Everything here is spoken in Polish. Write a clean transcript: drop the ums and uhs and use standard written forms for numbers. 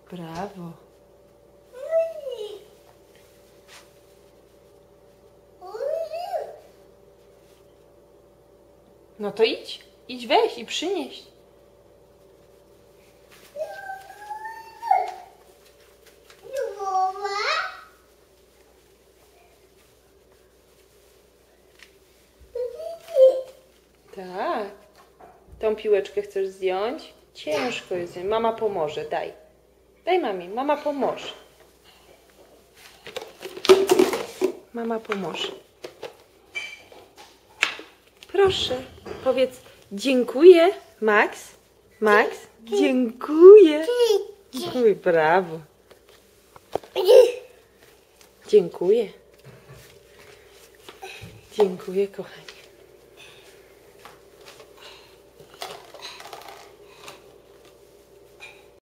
Brawo. No to idź. Idź, weź i przynieś. Tak. Tą piłeczkę chcesz zdjąć? Ciężko jest. Mama pomoże. Daj. Daj mamie. Mama pomoże. Mama pomoże. Proszę. Powiedz dziękuję, Max. Max, dziękuję. Oj, brawo. Dziękuję. Dziękuję, kochani.